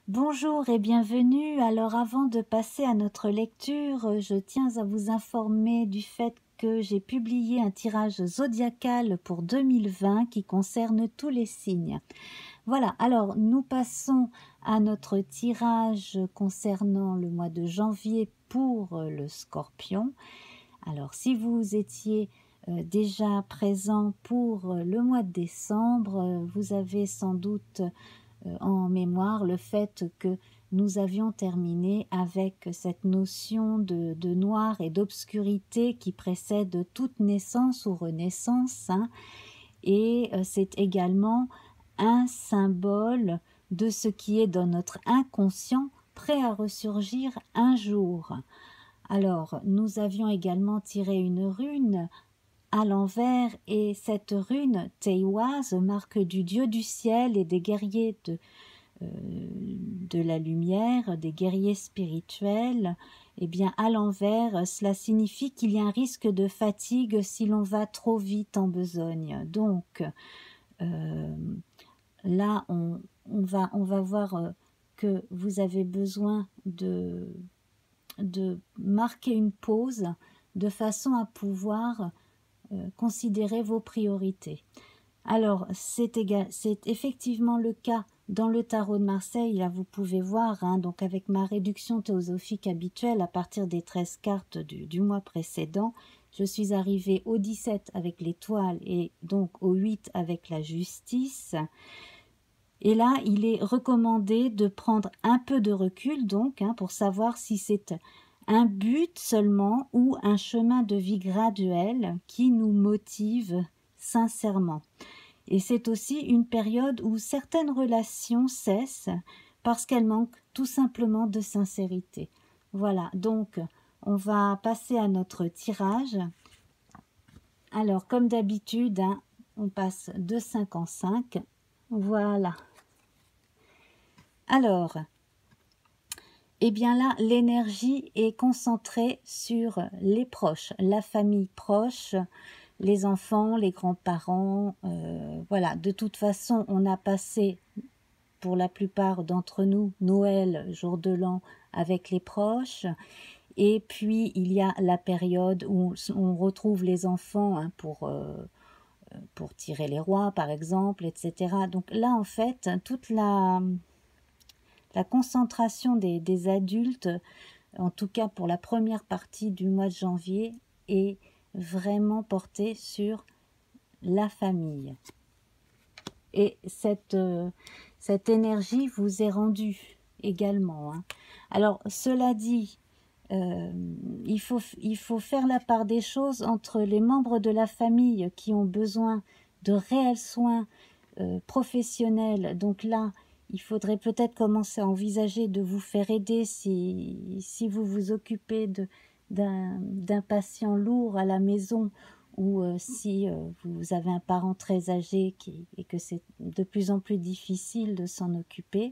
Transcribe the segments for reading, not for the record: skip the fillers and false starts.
Bonjour et bienvenue. Alors avant de passer à notre lecture, je tiens à vous informer du fait que j'ai publié un tirage zodiacal pour 2020 qui concerne tous les signes. Voilà, alors nous passons à notre tirage concernant le mois de janvier pour le Scorpion. Alors si vous étiez déjà présent pour le mois de décembre, vous avez sans doute en mémoire le fait que nous avions terminé avec cette notion de noir et d'obscurité qui précède toute naissance ou renaissance, hein, et c'est également un symbole de ce qui est dans notre inconscient prêt à ressurgir un jour. Alors, nous avions également tiré une rune à l'envers et cette rune Teiwaz, marque du dieu du ciel et des guerriers de la lumière, des guerriers spirituels, eh bien à l'envers, cela signifie qu'il y a un risque de fatigue si l'on va trop vite en besogne. Donc là, on va voir que vous avez besoin de marquer une pause de façon à pouvoir considérer vos priorités. Alors, c'est effectivement le cas dans le tarot de Marseille. Là, vous pouvez voir, hein, donc avec ma réduction théosophique habituelle, à partir des 13 cartes du mois précédent, je suis arrivée au 17 avec l'étoile et donc au 8 avec la justice. Et là, il est recommandé de prendre un peu de recul, donc, hein, pour savoir si c'est un but seulement ou un chemin de vie graduel qui nous motive sincèrement. Et c'est aussi une période où certaines relations cessent parce qu'elles manquent tout simplement de sincérité. Voilà, donc on va passer à notre tirage. Alors, comme d'habitude, hein, on passe de 5 en 5. Voilà. Alors, eh bien là, l'énergie est concentrée sur les proches, la famille proche, les enfants, les grands-parents. Voilà, de toute façon, on a passé, pour la plupart d'entre nous, Noël, jour de l'an, avec les proches. Et puis, il y a la période où on retrouve les enfants, hein, pour tirer les rois, par exemple, etc. Donc là, en fait, toute la concentration des adultes, en tout cas pour la première partie du mois de janvier, est vraiment portée sur la famille. Et cette énergie vous est rendue également, hein. Alors, cela dit, il faut faire la part des choses entre les membres de la famille qui ont besoin de réels soins professionnels. Donc là, il faudrait peut-être commencer à envisager de vous faire aider si vous vous occupez d'un patient lourd à la maison ou si vous avez un parent très âgé et que c'est de plus en plus difficile de s'en occuper.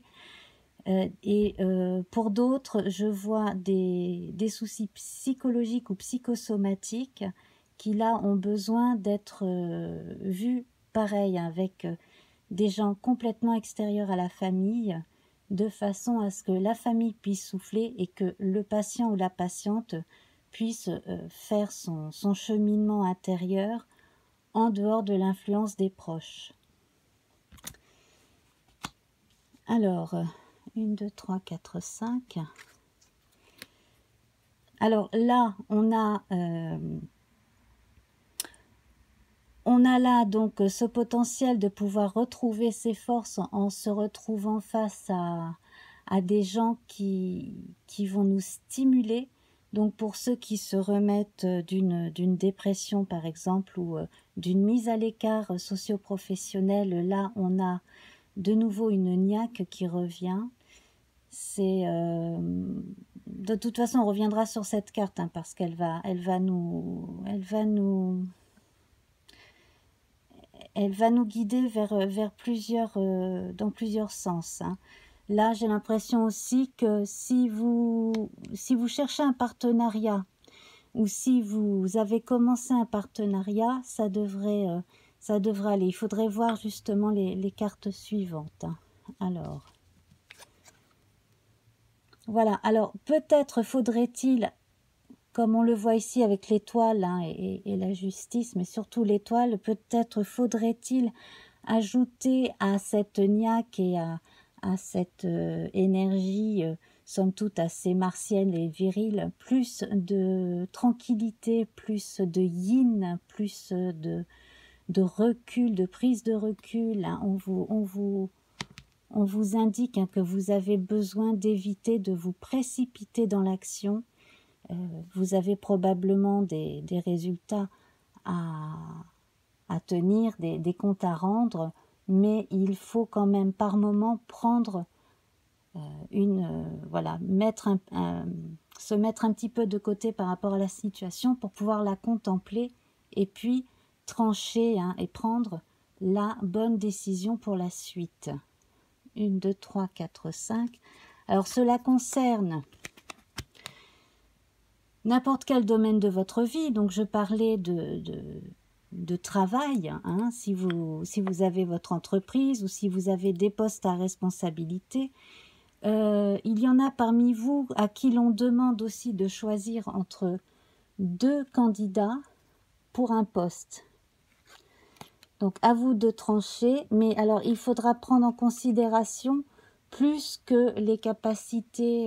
Pour d'autres, je vois des soucis psychologiques ou psychosomatiques qui là ont besoin d'être vus pareil, avec des gens complètement extérieurs à la famille, de façon à ce que la famille puisse souffler et que le patient ou la patiente puisse faire son cheminement intérieur en dehors de l'influence des proches. Alors, 1, 2, 3, 4, 5. Alors là, on a là donc ce potentiel de pouvoir retrouver ses forces en se retrouvant face à des gens qui vont nous stimuler. Donc pour ceux qui se remettent d'une dépression par exemple ou d'une mise à l'écart socio-professionnelle, là on a de nouveau une niaque qui revient. C'est de toute façon on reviendra sur cette carte, hein, parce qu'elle va nous guider vers plusieurs dans plusieurs sens, hein. Là, j'ai l'impression aussi que si vous cherchez un partenariat ou si vous avez commencé un partenariat, ça devrait aller. Il faudrait voir justement les cartes suivantes, hein. Alors, Voilà, alors peut-être faudrait-il, comme on le voit ici avec l'étoile hein, et la justice, mais surtout l'étoile, peut-être faudrait-il ajouter à cette niaque et à cette énergie, somme toute assez martienne et virile, plus de tranquillité, plus de yin, plus de recul, de prise de recul. Hein. On vous indique hein, que vous avez besoin d'éviter de vous précipiter dans l'action. Vous avez probablement des résultats à tenir, des comptes à rendre, mais il faut quand même par moment prendre voilà, se mettre un petit peu de côté par rapport à la situation pour pouvoir la contempler et puis trancher hein, et prendre la bonne décision pour la suite. 1, 2, 3, 4, 5. Alors cela concerne n'importe quel domaine de votre vie, donc je parlais de travail, hein, si vous avez votre entreprise ou si vous avez des postes à responsabilité. Il y en a parmi vous à qui l'on demande aussi de choisir entre 2 candidats pour un poste. Donc à vous de trancher, mais alors il faudra prendre en considération plus que les capacités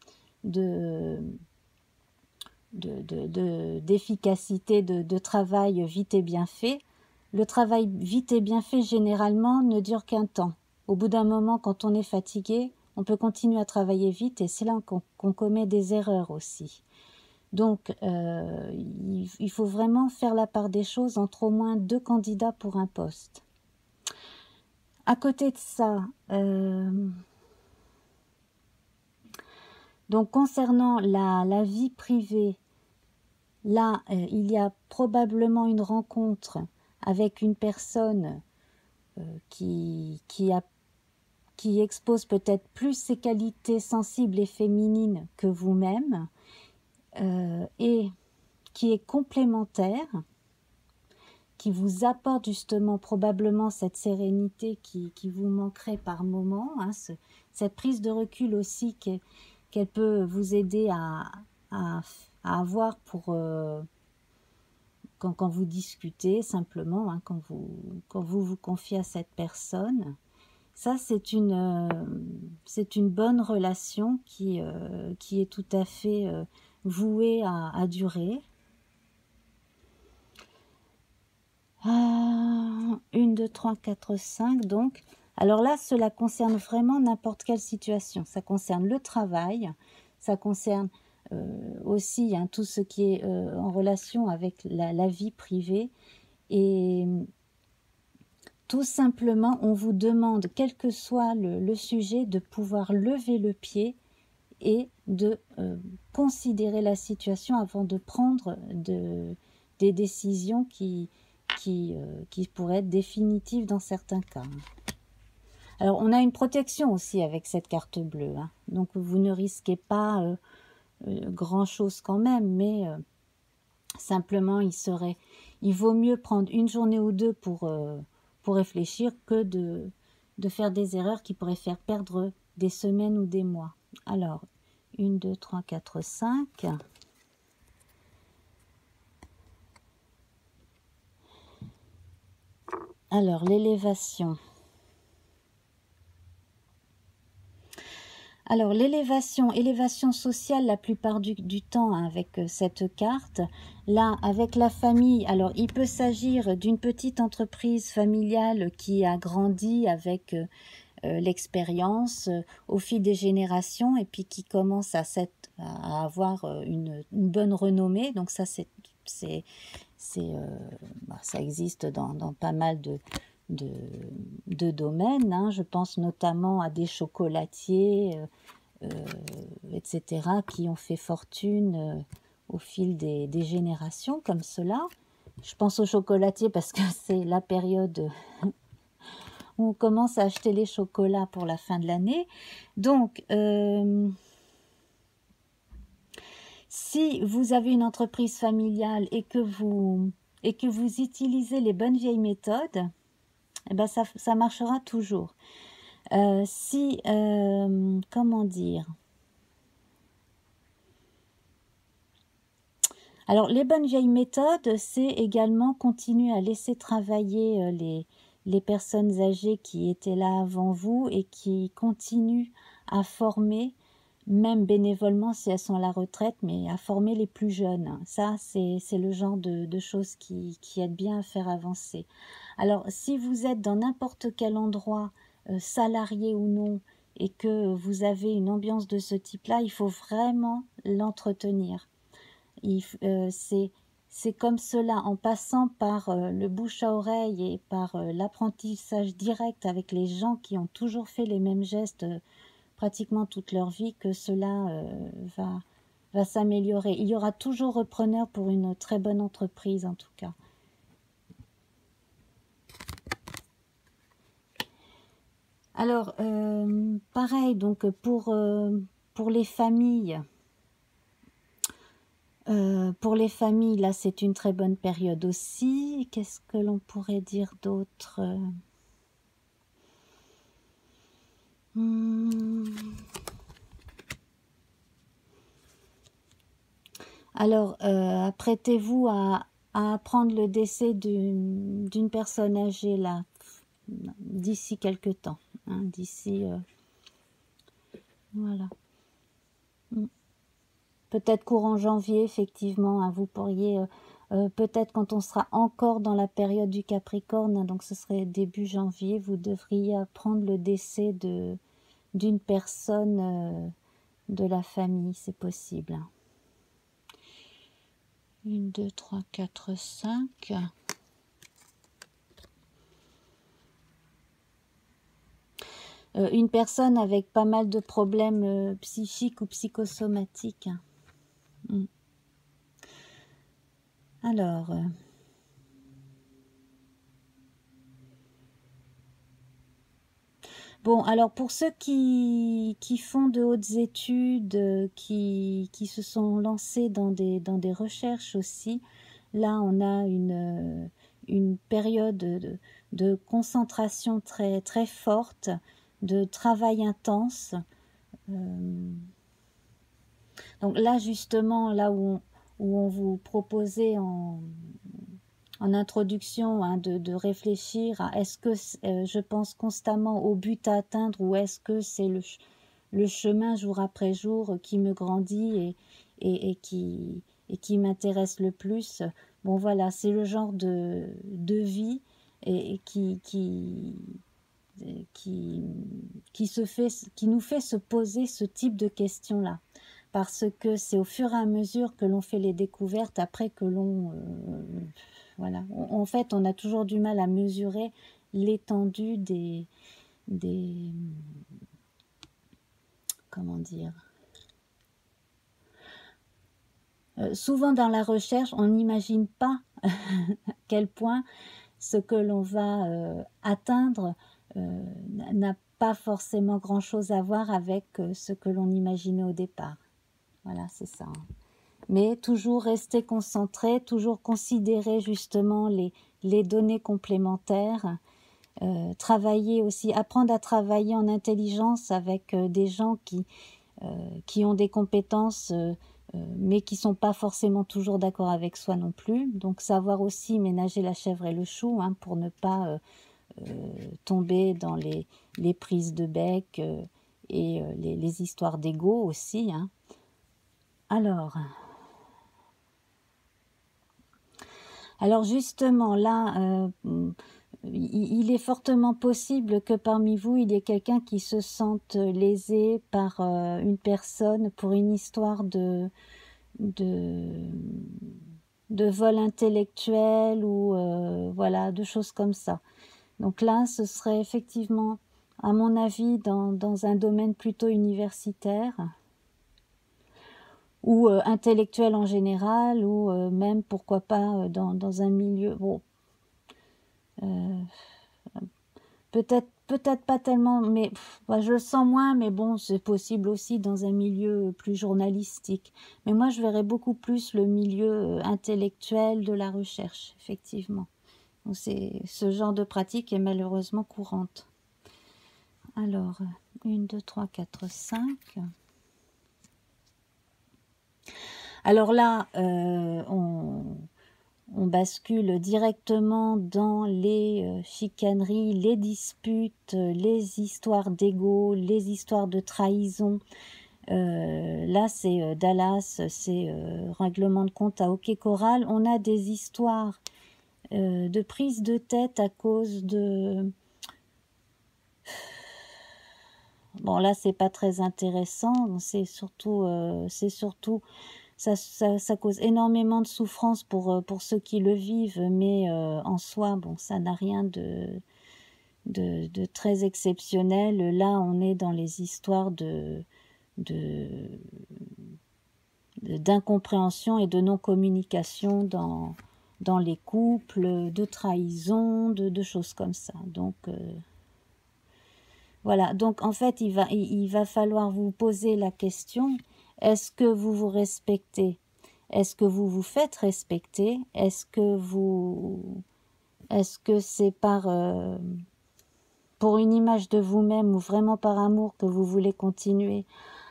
d'efficacité de travail vite et bien fait. Le travail vite et bien fait, généralement, ne dure qu'un temps. Au bout d'un moment, quand on est fatigué, on peut continuer à travailler vite et c'est là qu'on commet des erreurs aussi. Donc, il faut vraiment faire la part des choses entre au moins 2 candidats pour un poste. À côté de ça, donc concernant la vie privée, là, il y a probablement une rencontre avec une personne qui expose peut-être plus ses qualités sensibles et féminines que vous-même et qui est complémentaire, qui vous apporte justement probablement cette sérénité qui vous manquerait par moment, hein, cette prise de recul aussi qu'elle peut vous aider à avoir pour quand vous discutez simplement, hein, quand vous confiez à cette personne. Ça, c'est une bonne relation qui est tout à fait vouée à durer. 1, 2, 3, 4, 5, donc. Alors là, cela concerne vraiment n'importe quelle situation. Ça concerne le travail, ça concerne aussi hein, tout ce qui est en relation avec la vie privée. Et tout simplement, on vous demande, quel que soit le sujet, de pouvoir lever le pied et de considérer la situation avant de prendre des décisions qui pourraient être définitives dans certains cas. Alors, on a une protection aussi avec cette carte bleue, hein. Donc vous ne risquez pas grand-chose quand même, mais simplement, il vaut mieux prendre une journée ou 2 pour réfléchir que de faire des erreurs qui pourraient faire perdre des semaines ou des mois. Alors, 1, 2, 3, 4, 5. Alors, l'élévation. Alors, élévation sociale la plupart du temps hein, avec cette carte. Là, avec la famille, alors il peut s'agir d'une petite entreprise familiale qui a grandi avec l'expérience au fil des générations et puis qui commence à avoir une bonne renommée. Donc ça, ça existe dans pas mal de domaines, hein. Je pense notamment à des chocolatiers, etc., qui ont fait fortune au fil des générations comme cela. Je pense aux chocolatiers parce que c'est la période où on commence à acheter les chocolats pour la fin de l'année. Donc, si vous avez une entreprise familiale et que vous utilisez les bonnes vieilles méthodes, eh ben ça marchera toujours. Comment dire, Alors, les bonnes vieilles méthodes, c'est également continuer à laisser travailler les personnes âgées qui étaient là avant vous et qui continuent à former, même bénévolement si elles sont à la retraite, mais à former les plus jeunes. Ça, c'est le genre de choses qui aident bien à faire avancer. Alors, si vous êtes dans n'importe quel endroit, salarié ou non, et que vous avez une ambiance de ce type-là, il faut vraiment l'entretenir. C'est comme cela, en passant par le bouche à oreille et par l'apprentissage direct avec les gens qui ont toujours fait les mêmes gestes pratiquement toute leur vie, que cela va s'améliorer. Il y aura toujours repreneur pour une très bonne entreprise en tout cas. Alors, pareil, donc pour les familles, là, c'est une très bonne période aussi. Qu'est-ce que l'on pourrait dire d'autre? Alors, apprêtez-vous à apprendre le décès d'une personne âgée, là, d'ici quelque temps. Hein, d'ici... voilà. Peut-être courant janvier, effectivement, hein, vous pourriez... peut-être quand on sera encore dans la période du Capricorne, hein, donc ce serait début janvier, vous devriez apprendre le décès d'une personne de la famille, c'est possible. 1, 2, 3, 4, 5. Une personne avec pas mal de problèmes psychiques ou psychosomatiques. Alors... Bon, alors pour ceux qui font de hautes études, qui se sont lancés dans des recherches aussi, là on a une période de concentration très, très forte, de travail intense. Donc là justement, là où on vous proposait en introduction, hein, de réfléchir à est-ce que je pense constamment au but à atteindre ou est-ce que c'est le chemin jour après jour qui me grandit et qui m'intéresse le plus. Bon voilà, c'est le genre de vie et qui nous fait se poser ce type de questions-là. Parce que c'est au fur et à mesure que l'on fait les découvertes, après que l'on... voilà. En fait, on a toujours du mal à mesurer l'étendue des... Comment dire? Souvent dans la recherche, on n'imagine pas à quel point ce que l'on va atteindre n'a pas forcément grand-chose à voir avec ce que l'on imaginait au départ. Voilà, c'est ça. Mais toujours rester concentré, toujours considérer justement les données complémentaires, travailler aussi, apprendre à travailler en intelligence avec des gens qui ont des compétences mais qui ne sont pas forcément toujours d'accord avec soi non plus. Donc savoir aussi ménager la chèvre et le chou, hein, pour ne pas tomber dans les prises de bec et les histoires d'ego aussi. Hein. Alors justement, là, il est fortement possible que parmi vous, il y ait quelqu'un qui se sente lésé par une personne pour une histoire de vol intellectuel ou voilà, de choses comme ça. Donc là, ce serait effectivement, à mon avis, dans un domaine plutôt universitaire ou intellectuel en général, ou même, pourquoi pas, dans un milieu... Bon, peut-être pas tellement, mais bah, je le sens moins, mais bon, c'est possible aussi dans un milieu plus journalistique. Mais moi, je verrais beaucoup plus le milieu intellectuel de la recherche, effectivement. C'est ce genre de pratique est malheureusement courante. Alors, 1, 2, 3, 4, 5. Alors là, on bascule directement dans les chicaneries, les disputes, les histoires d'ego, les histoires de trahison. Là, c'est Dallas, c'est règlement de compte à Hockey Coral. On a des histoires de prise de tête à cause de... Bon, là, c'est pas très intéressant. C'est surtout ça cause énormément de souffrance pour ceux qui le vivent, mais en soi, bon, ça n'a rien de très exceptionnel. Là, on est dans les histoires d'incompréhension et de non-communication dans les couples, de trahison, de choses comme ça. Donc, voilà. Donc, en fait, il va falloir vous poser la question, est-ce que vous vous respectez? Est-ce que vous vous faites respecter? Est-ce que c'est pour une image de vous-même ou vraiment par amour que vous voulez continuer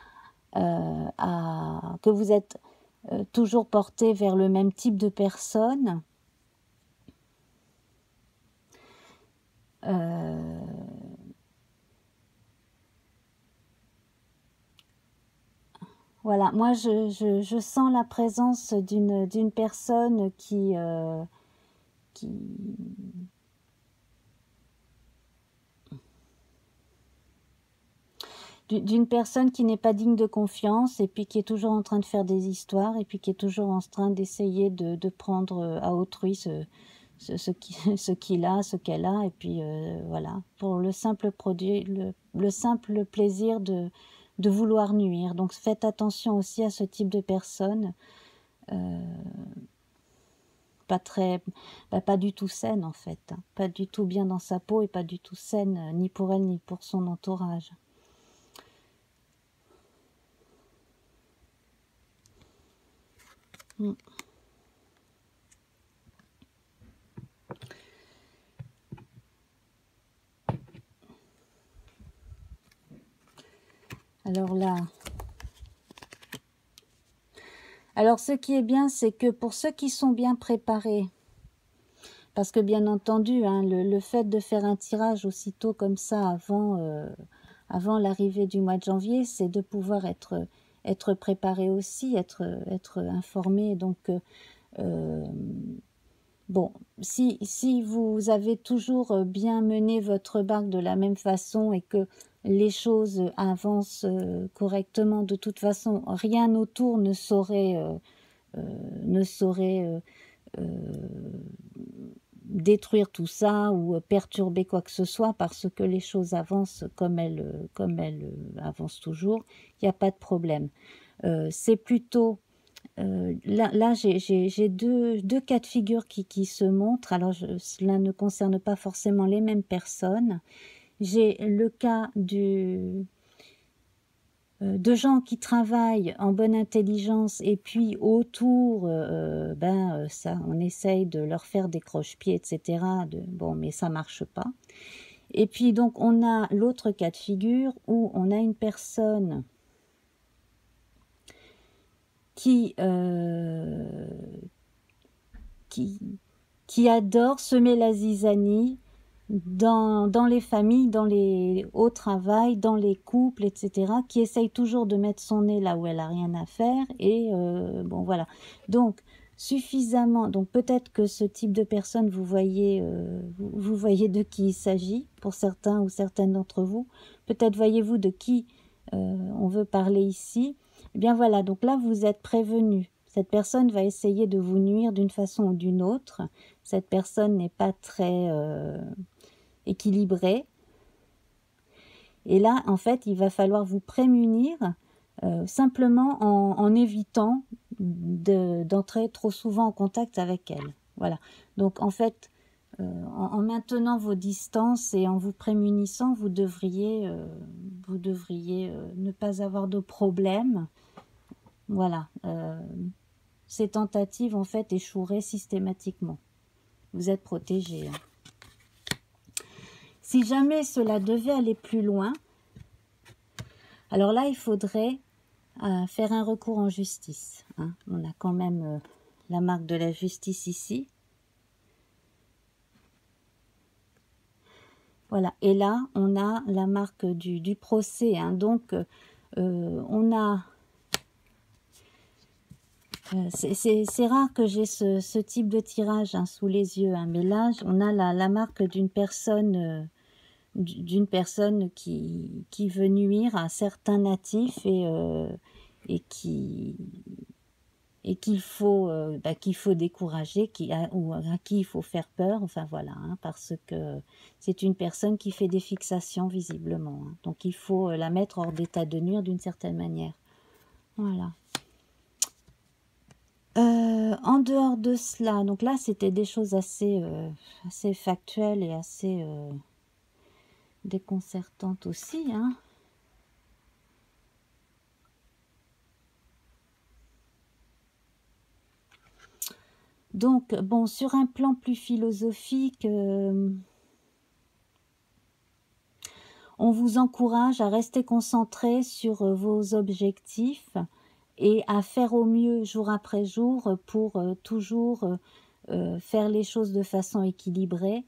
que vous êtes toujours porté vers le même type de personne? Voilà, moi je sens la présence d'une personne d'une personne qui n'est pas digne de confiance et puis qui est toujours en train de faire des histoires et puis qui est toujours en train d'essayer de prendre à autrui ce qu'il a, ce qu'elle a, et puis voilà, pour le simple simple plaisir de vouloir nuire. Donc faites attention aussi à ce type de personne, pas du tout saine en fait, hein. Pas du tout bien dans sa peau et pas du tout saine, ni pour elle ni pour son entourage. Alors là, ce qui est bien, c'est que pour ceux qui sont bien préparés, parce que bien entendu, hein, le fait de faire un tirage aussitôt comme ça avant l'arrivée du mois de janvier, c'est de pouvoir être préparé aussi, être informé. Donc, bon, si vous avez toujours bien mené votre barque de la même façon et que les choses avancent correctement, de toute façon, rien autour ne saurait détruire tout ça ou perturber quoi que ce soit parce que les choses avancent comme elles avancent toujours, il n'y a pas de problème. C'est plutôt... là j'ai deux cas de figure qui se montrent. Alors, cela ne concerne pas forcément les mêmes personnes. J'ai le cas de gens qui travaillent en bonne intelligence et puis autour, ça, on essaye de leur faire des croche-pieds, etc. Bon, mais ça marche pas. Et puis donc on a l'autre cas de figure où on a une personne qui adore semer la zizanie dans les familles, au travail, dans les couples, etc., qui essaye toujours de mettre son nez là où elle a rien à faire, et bon voilà. Donc, suffisamment, donc peut-être que ce type de personne, vous voyez de qui il s'agit, pour certains ou certaines d'entre vous, peut-être voyez-vous de qui on veut parler ici. Eh bien voilà, donc là vous êtes prévenu. Cette personne va essayer de vous nuire d'une façon ou d'une autre. Cette personne n'est pas très équilibrée. Et là, en fait, il va falloir vous prémunir simplement en évitant d'entrer trop souvent en contact avec elle. Voilà. Donc, en fait, en maintenant vos distances et en vous prémunissant, vous devriez ne pas avoir de problème. Voilà. Ces tentatives, en fait, échoueraient systématiquement. Vous êtes protégé. Si jamais cela devait aller plus loin, alors là, il faudrait à faire un recours en justice. Hein. On a quand même la marque de la justice ici. Voilà, et là, on a la marque du procès. Hein. Donc, on a... c'est rare que j'ai ce type de tirage hein, sous les yeux, hein, mais là, on a la marque d'une personne qui veut nuire à certains natifs et qu'il faut, qu'il faut décourager, ou à qui il faut faire peur, enfin voilà, hein, parce que c'est une personne qui fait des fixations visiblement. Hein, donc il faut la mettre hors d'état de nuire d'une certaine manière. Voilà. En dehors de cela, donc là c'était des choses assez factuelles et assez déconcertantes aussi. Hein. Donc, bon, sur un plan plus philosophique, on vous encourage à rester concentré sur vos objectifs et à faire au mieux jour après jour pour toujours faire les choses de façon équilibrée.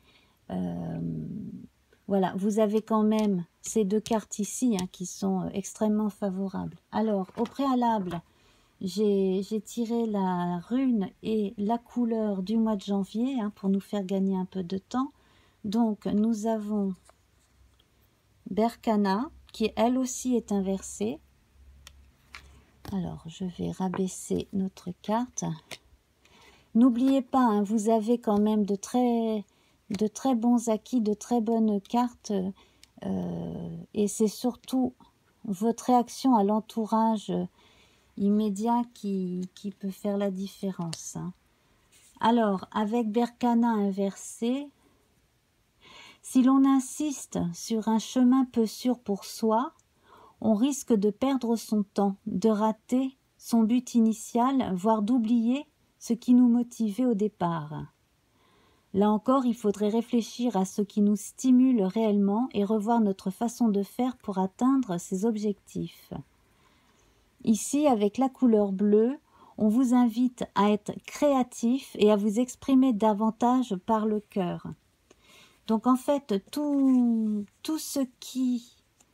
Voilà, vous avez quand même ces deux cartes ici hein, qui sont extrêmement favorables. Alors, au préalable, j'ai tiré la rune et la couleur du mois de janvier hein, pour nous faire gagner un peu de temps. Donc, nous avons Berkana, qui elle aussi est inversée. Alors, je vais rabaisser notre carte. N'oubliez pas, hein, vous avez quand même de très bons acquis, de très bonnes cartes. Et c'est surtout votre réaction à l'entourage immédiat qui peut faire la différence. Hein. Alors, avec Berkana inversé, si l'on insiste sur un chemin peu sûr pour soi, on risque de perdre son temps, de rater son but initial, voire d'oublier ce qui nous motivait au départ. Là encore, il faudrait réfléchir à ce qui nous stimule réellement et revoir notre façon de faire pour atteindre ces objectifs. Ici, avec la couleur bleue, on vous invite à être créatif et à vous exprimer davantage par le cœur. Donc en fait, tout ce qui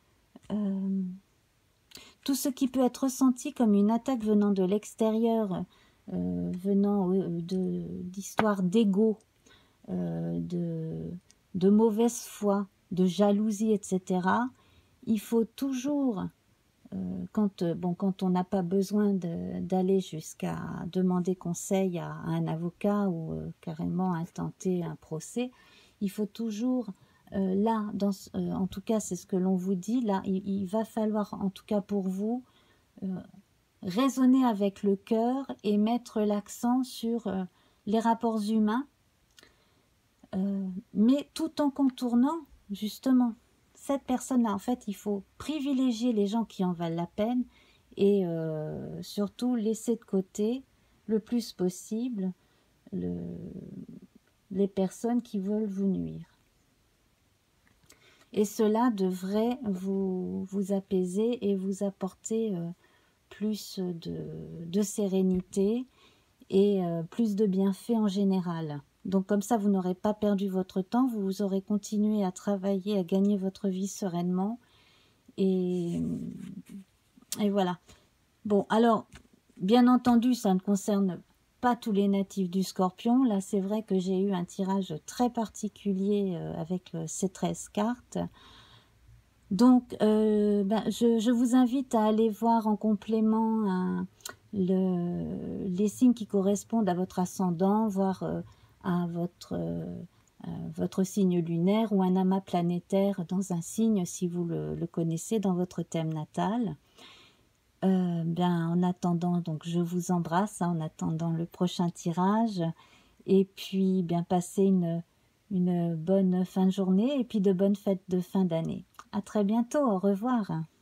peut être ressenti comme une attaque venant de l'extérieur, venant d'histoires d'ego, de mauvaise foi, de jalousie, etc., il faut toujours... quand on n'a pas besoin d'aller jusqu'à demander conseil à un avocat ou carrément intenter un procès, il faut toujours, là, en tout cas c'est ce que l'on vous dit, là il va falloir en tout cas pour vous raisonner avec le cœur et mettre l'accent sur les rapports humains, mais tout en contournant justement cette personne-là. En fait, il faut privilégier les gens qui en valent la peine et surtout laisser de côté le plus possible les personnes qui veulent vous nuire. Et cela devrait vous apaiser et vous apporter plus de sérénité et plus de bienfaits en général. Donc comme ça, vous n'aurez pas perdu votre temps, vous aurez continué à travailler, à gagner votre vie sereinement. Et voilà. Bon, alors, bien entendu, ça ne concerne pas tous les natifs du Scorpion. Là, c'est vrai que j'ai eu un tirage très particulier avec ces 13 cartes. Donc, je vous invite à aller voir en complément les signes qui correspondent à votre ascendant, voir à votre signe lunaire ou un amas planétaire dans un signe si vous le connaissez dans votre thème natal. En attendant, donc je vous embrasse en attendant le prochain tirage et puis passez une bonne fin de journée et puis de bonnes fêtes de fin d'année. À très bientôt, au revoir.